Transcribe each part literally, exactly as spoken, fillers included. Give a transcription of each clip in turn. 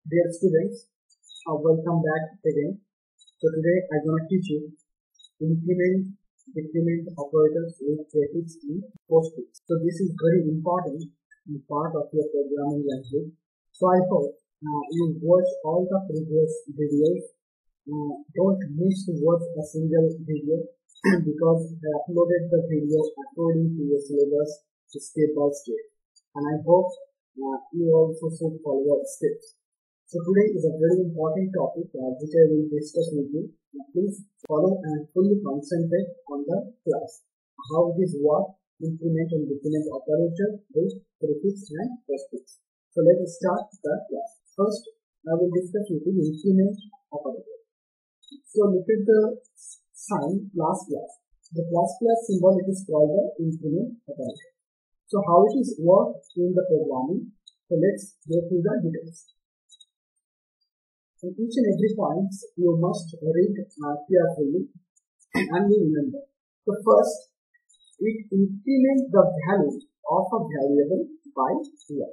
Dear students, uh, welcome back again. So today I'm going to teach you increment, decrement operators with prefix in postfix. So this is very important part of your programming language. So I hope uh, you watch all the previous videos. Uh, don't miss to watch a single video because I uploaded the video according to your syllabus step by step. And I hope uh, you also should follow the steps. So today is a very important topic uh, which I will discuss with you. Please follow and fully concentrate on the class. How this work, increment and decrement operator with prefix and postfix. So let us start the class. First, I will discuss with you increment operator. So look at the sign plus plus. The plus plus symbol, it is called the increment operator. So how it is worked in the programming. So let's go through the details. In each and every point, you must read uh, carefully and you remember. So first, it increments the value of a variable by one.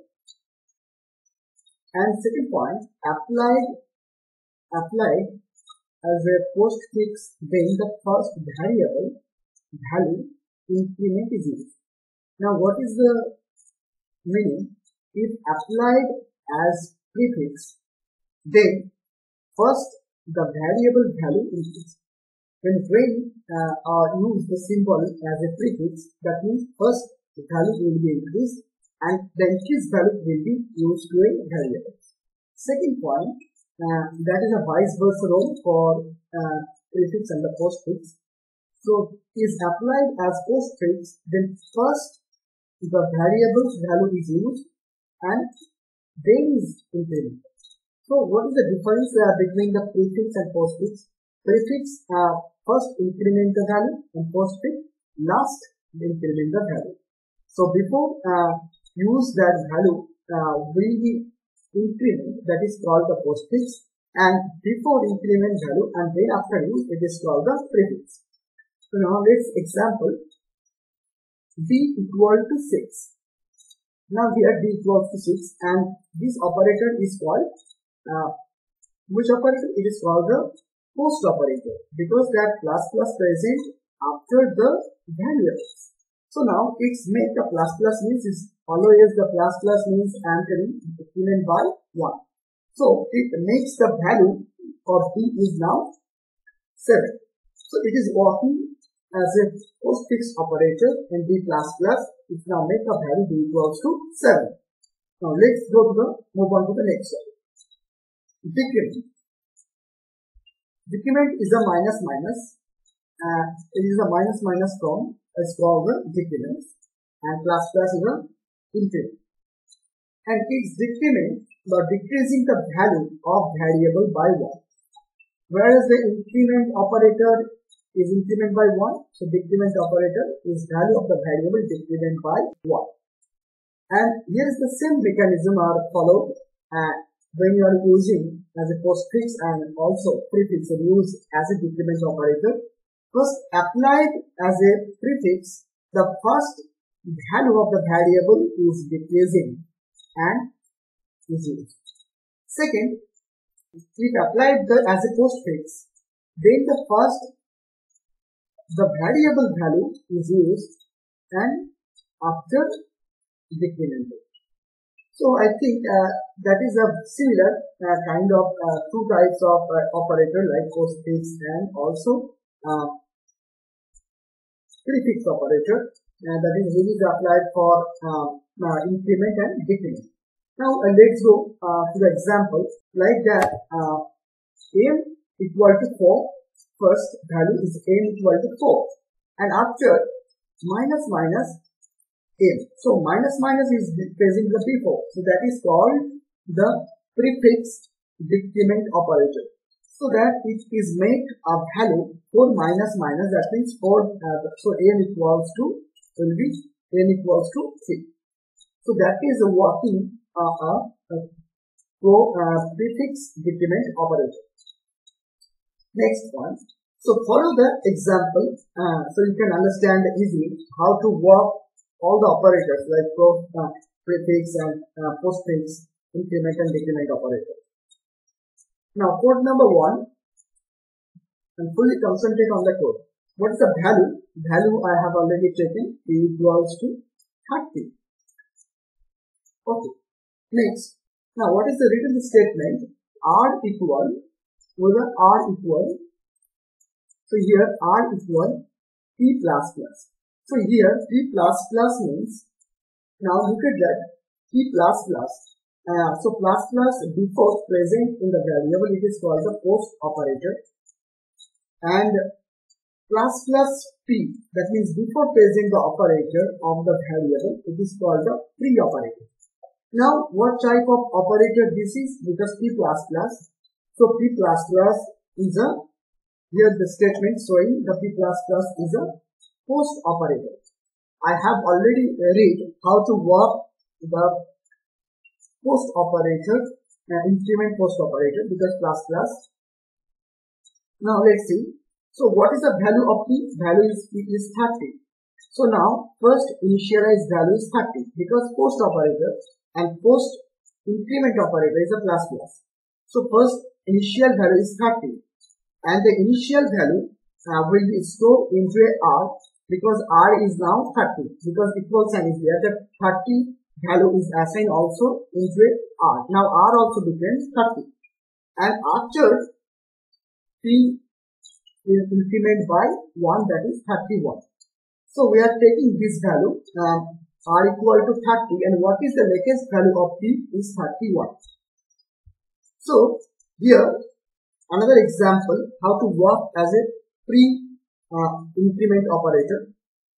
And second point, applied, applied as a postfix, then the first variable value increment is used. Now what is the meaning? If applied as prefix, then first the variable value increases. When we uh, uh, use the symbol as a prefix, that means first the value will be increased and the increased value will be used to a variable. Second point, uh, that is a vice versa role for uh, prefix and the postfix. So is applied as postfix, then first the variable's value is used and then is incremented. So what is the difference uh, between the prefix and postfix? Prefix uh, first increment the value and postfix last increment the value. So before uh, use that value uh, will be increment, that is called the postfix, and before increment value and then after use it is called the prefix. So now let's example d equal to six. Now here d equals to six and this operator is called Uh, which operator? It is called the post operator because that plus plus present after the values. So now it's make the plus plus means is always the plus plus means entering increment by one. So it makes the value of d is now seven. So it is working as a postfix operator and d plus plus it now make the value d equals to seven. Now let's go to the move on to the next one. Decrement. Decrement is a minus minus. Uh, it is a minus minus form. It's called the decrement. And plus plus is a increment. And its decrement by decreasing the value of variable by one. Whereas the increment operator is increment by one. So decrement operator is value of the variable decrement by one. And here is the same mechanism are followed. Uh, when you are using as a postfix and also prefix are used as a decrement operator. First applied as a prefix, the first value of the variable is decreasing and is used. Second, if applied the, as a postfix, then the first the variable value is used and after decremented. So I think uh, that is a similar uh, kind of uh, two types of uh, operator like postfix and also uh, prefix operator uh, that is really applied for uh, uh, increment and decrement. Now uh, let's go uh, to the example like that. Uh, m equal to four, first value is m equal to four and after minus minus m. So minus minus is present the before. So that is called the prefix decrement operator. So that it is make a value for minus minus, that means for uh, so m equals to will be m equals to six. So that is a working uh, uh, uh, for uh, prefix decrement operator. Next one. So follow the example uh, so you can understand easily how to work all the operators like pro, uh, prefix and uh, postfix, increment and decrement operator. Now code number one, and fully concentrate on the code. What is the value? Value I have already taken, p equals to thirty. Okay. Next, now what is the written statement? R equal, with the R equal, so here R equal p plus plus. So here p plus plus means, now look at that, p plus plus. Uh, so plus plus before present in the variable, it is called the post operator, and plus plus p, that means before present the operator of the variable, it is called the pre-operator. Now what type of operator this is? Because p plus plus, so p plus plus is a, here the statement showing the p plus plus is a post operator. I have already read how to work the post operator, uh, increment post operator, because plus plus. Now let's see. So what is the value of p? Value is p is thirty. So now first initialize value is thirty, because post operator and post increment operator is a plus plus. So first initial value is thirty, and the initial value uh, will be stored into a R, because R is now thirty, because equal sign is there, that thirty value is assigned also into a R. Now R also becomes thirty, and after p is increment by one, that is thirty-one. So we are taking this value, um, R equal to thirty, and what is the latest value of p is thirty-one. So here another example how to work as a pre uh, increment operator.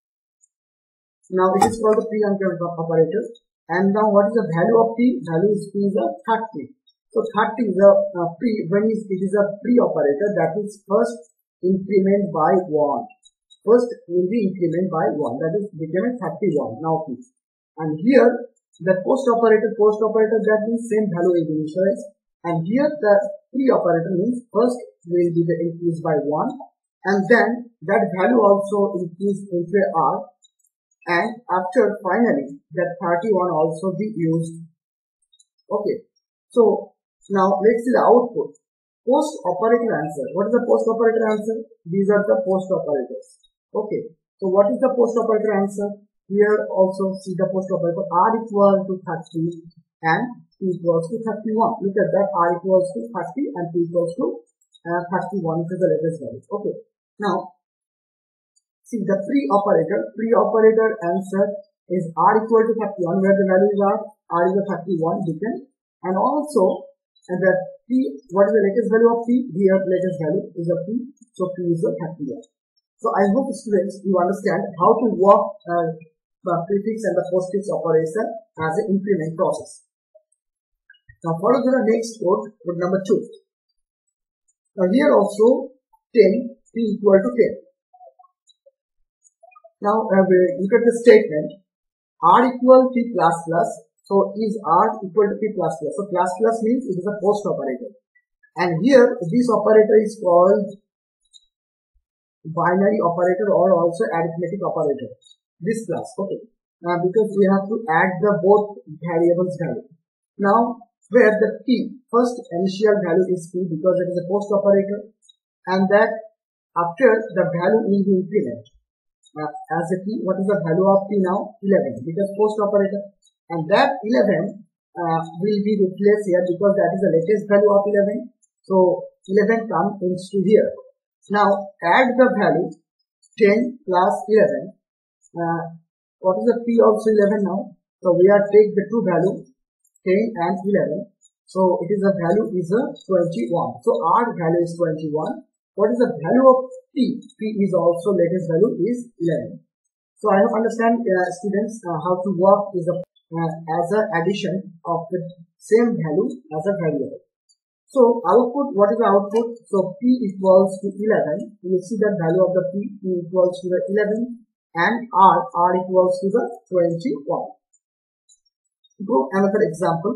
Now it is called the pre increment operator, and now what is the value of p? Value is p is a thirty. So thirty is a uh, pre, when is it is a pre operator, that is first increment by one. First will be increment by one, that is become a thirty-one. Now p, and here the post operator, post operator, that means same value is initialized, and here the pre operator means first will be the increase by one, and then that value also increase into a R, and after finally that thirty-one also be used. Okay, so now let's see the output. Post operator answer. What is the post operator answer? These are the post operators. Okay, so what is the post operator answer? Here also see the post operator. R equal to thirty and p equals to thirty-one. Look at that, R equals to thirty and p equals to uh, thirty-one, which is the latest value. Okay, now see the pre operator. Pre operator answer is R equal to thirty-one, where the values are R is a thirty-one given, and also and the p, what is the latest value of p? Here latest value is a p, so p is a thirty-one. So I hope students you understand how to work uh, the prefix and the postfix operation as an increment process. Now follow to the next code, code number two. Now here also ten, p equal to ten. Now uh, look at the statement, R equal p plus plus. So is R equal to p plus plus. So plus plus means it is a post operator, and here this operator is called binary operator or also arithmetic operator. This plus, okay, uh, because we have to add the both variables value. Now where the p, first initial value is p because it is a post operator, and that after the value will be increment uh, as a p. What is the value of p now? eleven, because post operator. And that eleven uh, will be replaced here because that is the latest value of eleven. So eleven comes into here. Now add the value ten plus eleven. Uh, what is the p also eleven now? So we are take the two value ten and eleven. So it is the value is a twenty-one. So R value is twenty-one. What is the value of p? P is also latest value is eleven. So I hope understand uh, students uh, how to work is a Uh, as a addition of the same value as a variable. So output, what is the output? So p equals to eleven. You will see the value of the p, p equals to the eleven, and r, r equals to the twenty-one. Go another example.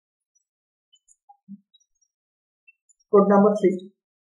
Code number three.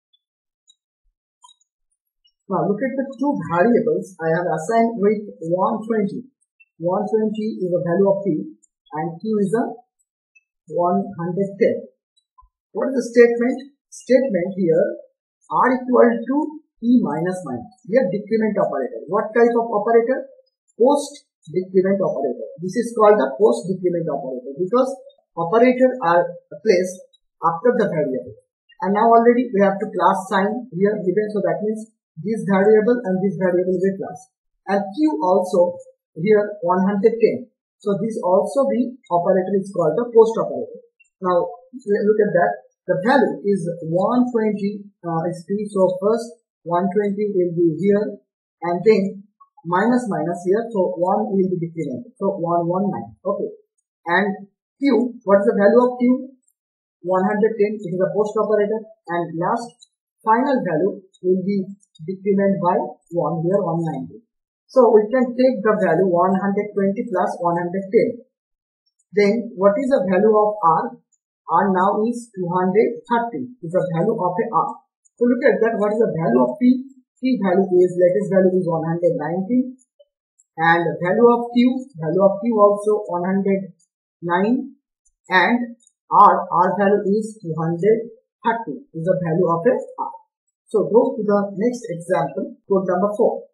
Now look at the two variables I have assigned with one twenty. one twenty is the value of p and q is a one hundred ten. What is the statement? statement here, r equal to p minus minus. Here decrement operator. What type of operator? Post decrement operator. This is called the post decrement operator because operator are placed after the variable. And now already we have to class sign here given, so that means this variable and this variable will be class. And q also here one hundred ten. So this also the operator is called the post operator. Now look at that. The value is one twenty uh, is p. So first one twenty will be here and then minus minus here. So one will be decremented. So one nineteen. Okay. And q, what is the value of q? one hundred ten. It is a post operator. And last final value will be decrement by one here one ninety. So we can take the value one hundred twenty plus one hundred ten. Then what is the value of r? R now is two hundred thirty. Is the value of a r. So look at that. What is the value of p? P value is, latest value is one hundred nineteen. And the value of q, value of q also one hundred nine. And r, r value is two hundred thirty. Is the value of a r. So go to the next example, code number four.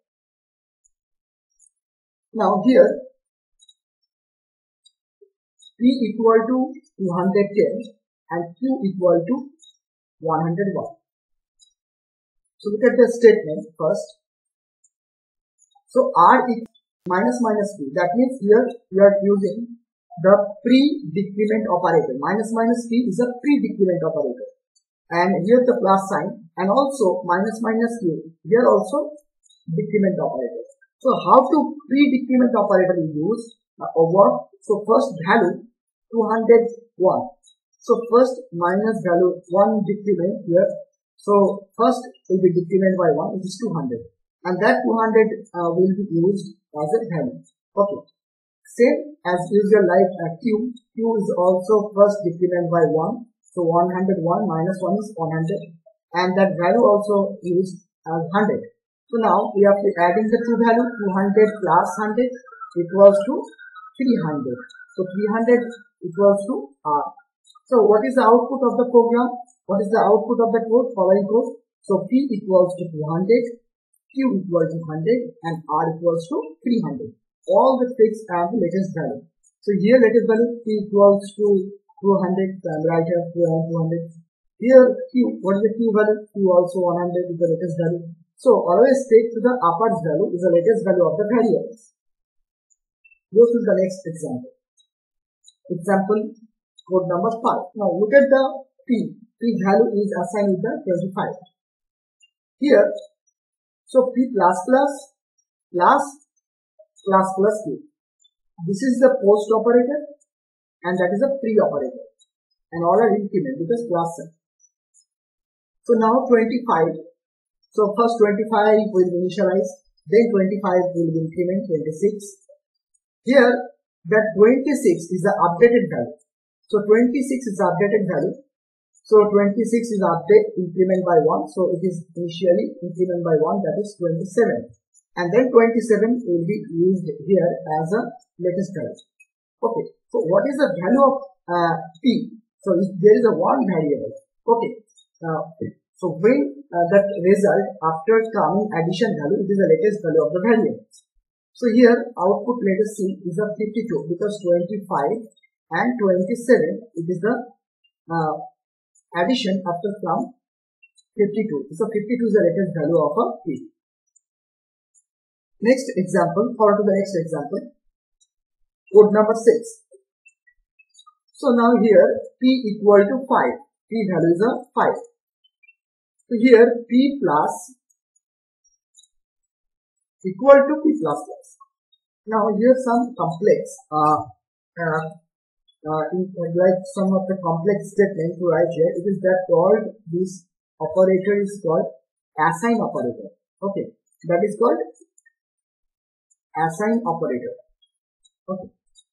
Now here p equal to two hundred ten and q equal to one hundred one. So look at the statement first. So r is minus minus p. That means here we are using the pre-decrement operator. Minus minus p is a pre-decrement operator. And here the plus sign, and also minus minus q. Here also decrement operator. So how to pre-decrement operator is used uh, over. So first value two hundred one. So first minus value one decrement here. So first will be decrement by one, which is two hundred. And that two hundred uh, will be used as a value. Okay. Same as usual like uh, q. Q is also first decrement by one. So one hundred one minus one is one hundred. And that value also used as one hundred. So now we have to adding the two value, two hundred plus one hundred equals to three hundred. So three hundred equals to r. So what is the output of the program? What is the output of the code? Following code. So p equals to two hundred, q equals to one hundred, and r equals to three hundred. All the fixed and the latest value. So here latest value p equals to two hundred, and right here two hundred. Here q, what is the q value? Q also one hundred is the latest value. So always take to the upper value is the latest value of the variables. Go to the next example. Example code number five. Now look at the p. P value is assigned with the twenty-five. Here, so p plus plus plus plus plus q. This is the post operator and that is a pre operator. And all are increment because plus sign. So now twenty-five. So first twenty-five will initialize, then twenty-five will increment twenty-six. Here that twenty-six is the updated value. So twenty-six is the updated value. So twenty-six is update increment by one. So it is initially increment by one, that is twenty-seven. And then twenty-seven will be used here as a latest value. Okay. So what is the value of uh, p? So if there is a one variable. Okay. Uh, so when uh, that result after coming addition value, it is the latest value of the variable. So here output, let us see, is a fifty-two because twenty-five and twenty-seven, it is the uh, addition after from fifty-two. So fifty-two is the latest value of a p. Next example, forward to the next example. Code number six. So now here p equal to five. P value is a five. So here p plus equal to p plus plus. Now here some complex uh, uh, uh, in, like some of the complex statement to write here. It is that called, this operator is called assign operator. Okay, that is called assign operator. Okay.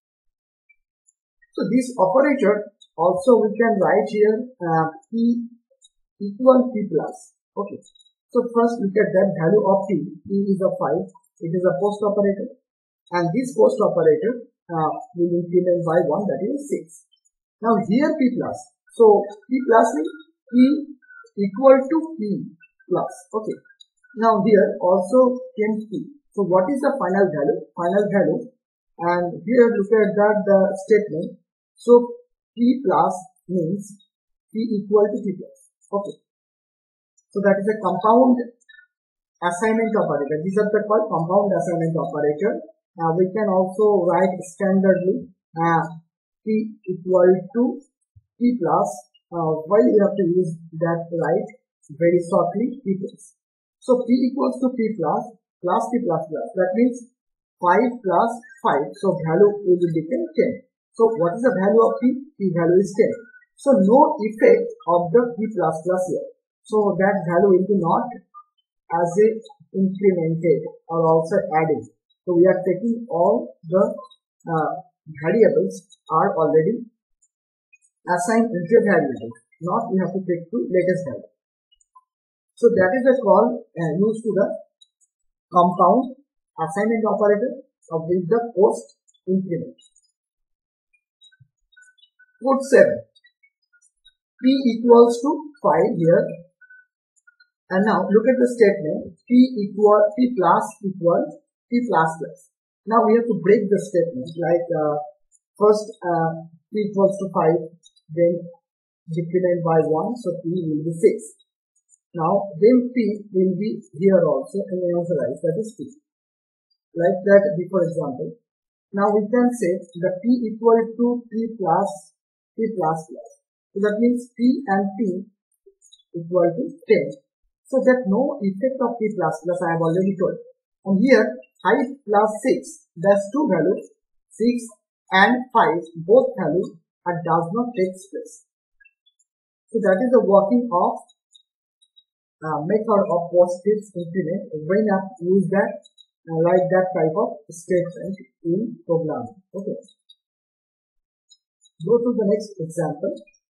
So this operator also we can write here uh, p equal p plus. Okay. So first look at that value of p. P is a five. It is a post operator. And this post operator uh, will increment by one, that is six. Now here p plus. So p plus means p equal to p plus. Okay. Now here also came p. So what is the final value? Final value, and here look at that the statement. So p plus means p equal to p plus. Okay. So that is a compound assignment operator. These are the called compound assignment operator. Uh, we can also write standardly uh, p equal to p plus. Uh, while you have to use that right very shortly p plus. So p equals to p plus plus p plus plus. That means five plus five. So value will become ten. So what is the value of p? P value is ten. So no effect of the p plus plus here. So that value will be not as a incremented or also added. So we are taking all the uh, variables are already assigned into a variable. Not we have to take to latest value. So that is a call uh, used to the compound assignment operator of with the post increment. Code seven. P equals to five here. And now look at the statement. P equal P plus equals P plus plus. Now we have to break the statement like uh, first uh, P equals to five, then decrement by one, so P will be six. Now then P will be here also and initialize, that is P. Like that, for example. Now we can say the P equal to P plus P plus plus. So that means P and P equal to ten. So that no effect of P plus plus I have already told. And here five plus six, that's two values, six and five, both values are does not take place. So that is the working of uh, method of post-fix increment when I use that uh, like that type of statement in programming. Okay. Go to the next example.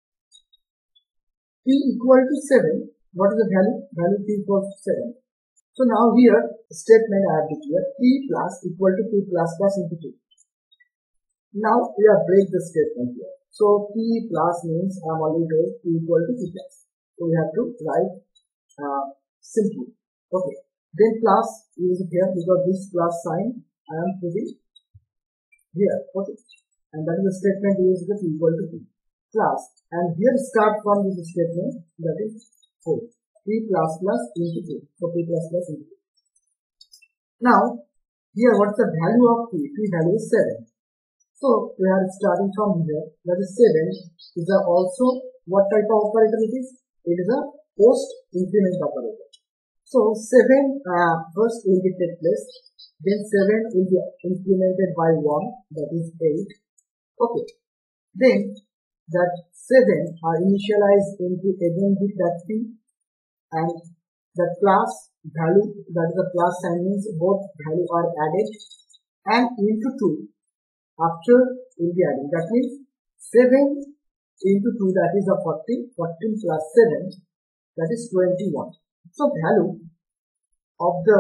P equal to seven. What is the value? Value P equals to seven. So now here statement I have declared P plus equal to P plus plus into two. Now we have break the statement here. So P plus means I am already told P equal to P plus. So we have to write uh, simply. Okay. Then plus is here because this plus sign I am putting here. Okay. And that is the statement is the P equal to P plus. And here start from this statement, that is four. P plus plus into two. So P plus plus into two. Now here what is the value of P? P value is seven. So we are starting from here, that is seven is a also what type of operator it is? It is a post increment operator. So seven uh, first will be take place, then seven will be incremented by one, that is eight. Okay. Then that seven are initialized into again with that P, and the plus value, that is the plus sign means both value are added, and into two. After will be adding, that means seven into two, that is a forty, fourteen plus seven, that is twenty-one. So value of the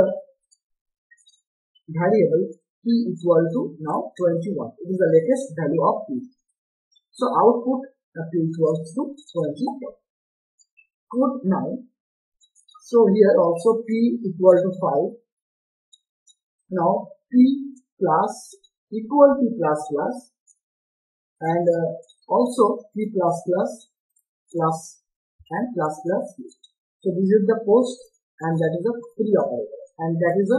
variable P equal to now twenty-one. It is the latest value of P. So output uh, P equals to twenty-one. Code nine. So here also P equal to five. Now P plus equal to plus plus, and uh, also P plus plus plus and plus plus. So this is the post, and that is a pre operator, and that is a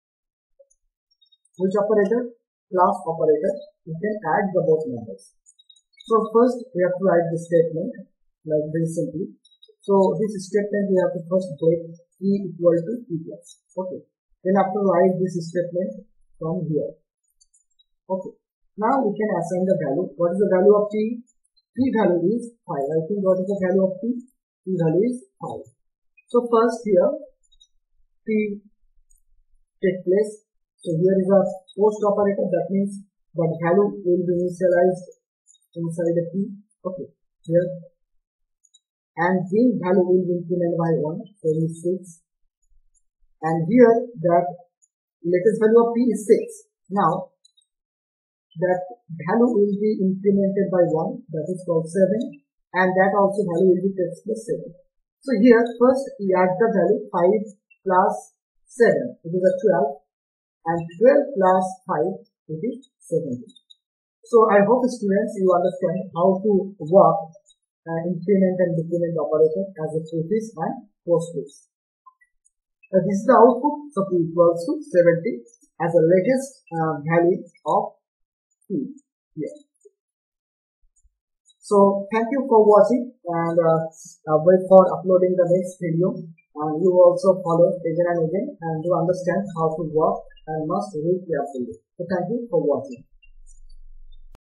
which operator? Plus operator. You can add the both numbers. So first we have to write the statement like very simply. So this statement we have to first break P equal to P plus. Okay. Then after write this statement from here. Okay. Now we can assign the value. What is the value of P? P value is five. I think what is the value of P? P value is five. So first here P take place. So here is a post operator. That means that value will be initialized inside the P. Okay. Here. And the value will be incremented by one. So it is six. And here that latest value of P is six. Now that value will be incremented by one, that is called seven, and that also value will be takes plus seven. So here first we add the value five plus seven, it is a twelve, and twelve plus five, it is seventeen. So I hope students you understand how to work uh, increment and decrement operator as a prefix and postfix. Uh, this is the output, so P equals to seventy as the latest uh, value of P here. So thank you for watching, and uh, uh, wait for uploading the next video, and you also follow again and again and to understand how to work and must read carefully. So thank you for watching.